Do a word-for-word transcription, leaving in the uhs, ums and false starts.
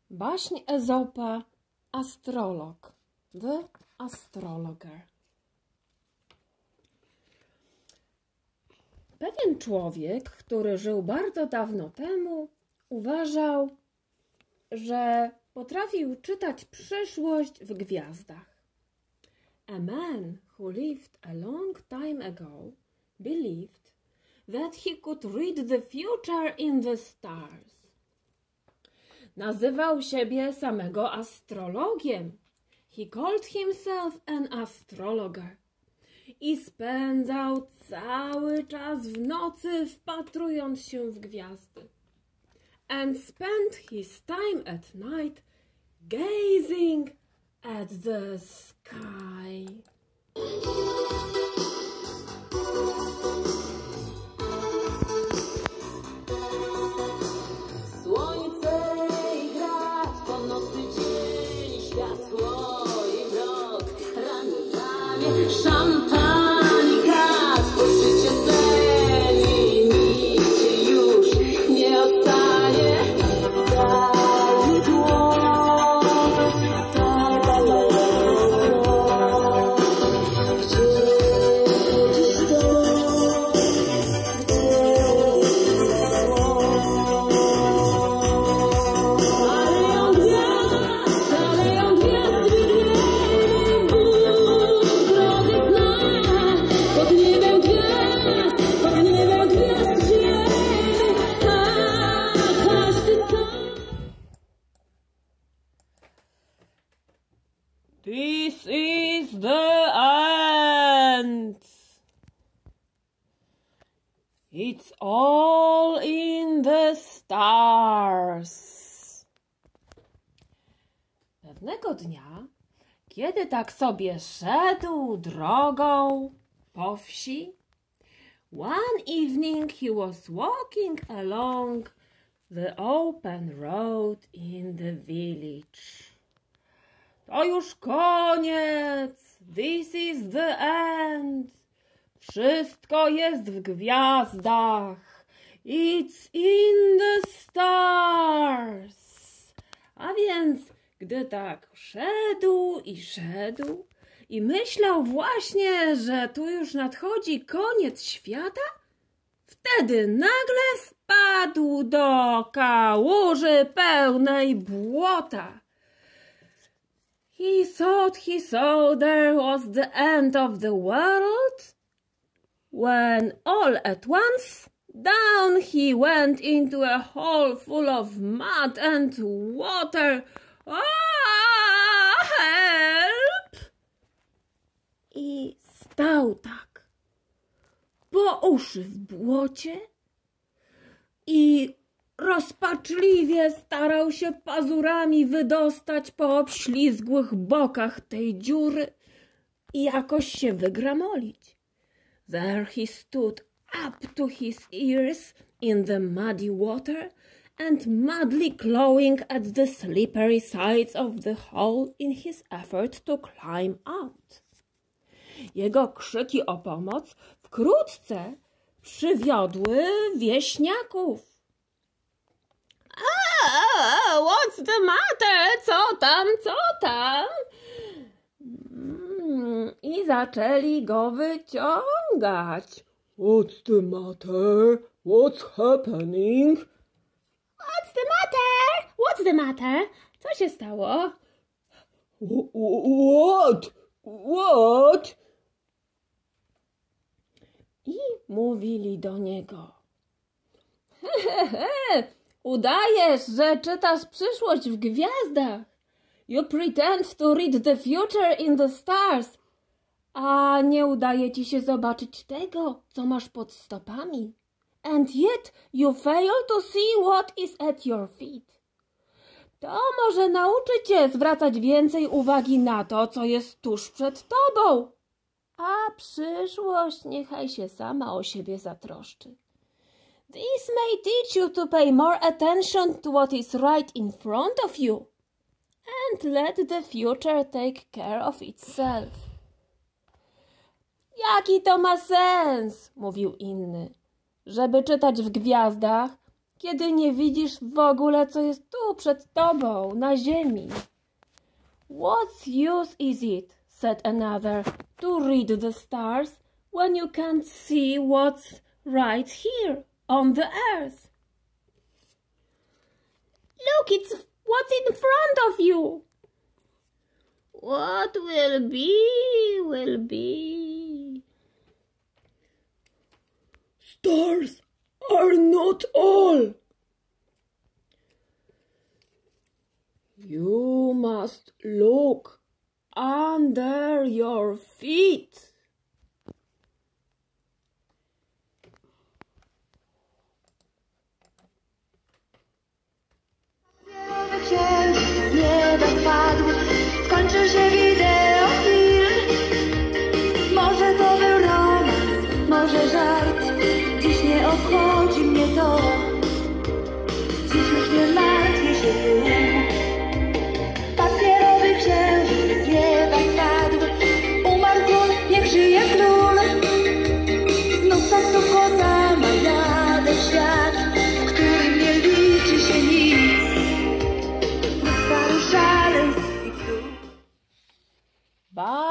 Baśń Ezopa Astrolog, The Astrologer. Pewien człowiek, który żył bardzo dawno temu, uważał, że potrafił czytać przyszłość w gwiazdach. A man who lived a long time ago believed that he could read the future in the stars. Nazywał siebie samego astrologiem. He called himself an astrologer. I spędzał cały czas w nocy wpatrując się w gwiazdy. And spent his time at night gazing at the sky. Słońce i grad, po nocy dzień, światło i mrok, rany ramię, szampanika, spożycie sen i nic się już nie ostanie. Daj dłoń, daj balon, gdzie dziś to, gdzie This is the end. It's all in the stars. Pewnego dnia, kiedy tak sobie szedł drogą po wsi, one evening he was walking along the open road in the village. To już koniec. This is the end. Wszystko jest w gwiazdach. It's in the stars. A więc, gdy tak szedł i szedł i myślał właśnie, że tu już nadchodzi koniec świata, wtedy nagle wpadł do kałuży pełnej błota. He thought he saw there was the end of the world, when all at once down he went into a hole full of mud and water. Ah, help! I stał tak, po uszy w błocie i rozpaczliwie starał się pazurami wydostać po obślizgłych bokach tej dziury i jakoś się wygramolić. There he stood up to his ears in the muddy water and madly clawing at the slippery sides of the hole in his effort to climb out. Jego krzyki o pomoc wkrótce przywiodły wieśniaków. Ah, what's the matter? Co tam, co tam? Mm, I zaczęli go wyciągać. What's the matter? What's happening? What's the matter? What's the matter? Co się stało? What? What? I mówili do niego. Hehehe. Udajesz, że czytasz przyszłość w gwiazdach. You pretend to read the future in the stars. A nie udaje ci się zobaczyć tego, co masz pod stopami. And yet you fail to see what is at your feet. To może nauczy cię zwracać więcej uwagi na to, co jest tuż przed tobą. A przyszłość niechaj się sama o siebie zatroszczy. This may teach you to pay more attention to what is right in front of you and let the future take care of itself. Jaki to ma sens, mówił inny, żeby czytać w gwiazdach, kiedy nie widzisz w ogóle, co jest tu przed tobą, na ziemi. What use is it, said another, to read the stars when you can't see what's right here on the earth? Look, it's what's in front of you. What will be, will be. Stars are not all. You must look under your feet. Księżyc z nieba spadł, skończył się wideofilm. Może to był romans, może żart, dziś nie obchodzi mnie to. Dziś już nie martwię się tym. Papierowy księżyc z nieba spadł, umarł król, niech żyje król. Znów taksówka ma jadę w świat, w którym nie liczy się nic. Bye.